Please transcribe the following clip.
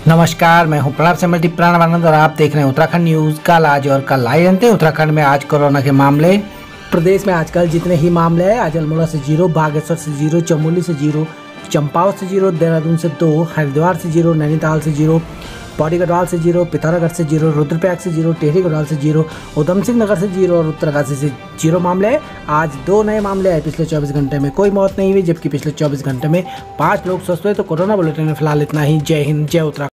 नमस्कार, मैं हूं प्रणव से मल्टी प्राणानंद और आप देख रहे हैं उत्तराखंड न्यूज़। कल आज और कल आए जानते हैं उत्तराखंड में आज कोरोना के मामले। प्रदेश में आजकल जितने ही मामले हैं, आज अल्मोड़ा से 0, बागेश्वर से 0, चमोली से 0, चंपावत से 0, देहरादून से 2, हरिद्वार से 0, नैनीताल से 0, पौड़ी गढ़वाल से 0, पिथौरागढ़ से 0, रुद्रप्रयाग से 0, टिहरी गढ़वाल से 0, उधम सिंह नगर से 0 और उत्तरकाशी से 0 मामले हैं। आज 2 नए मामले आए। पिछले 24 घंटे में कोई मौत नहीं हुई, जबकि पिछले 24 घंटे में 5 लोग स्वस्थ हुए। तो कोरोना बुलेटिन में फिलहाल इतना ही। जय हिंद, जय उत्तराखंड।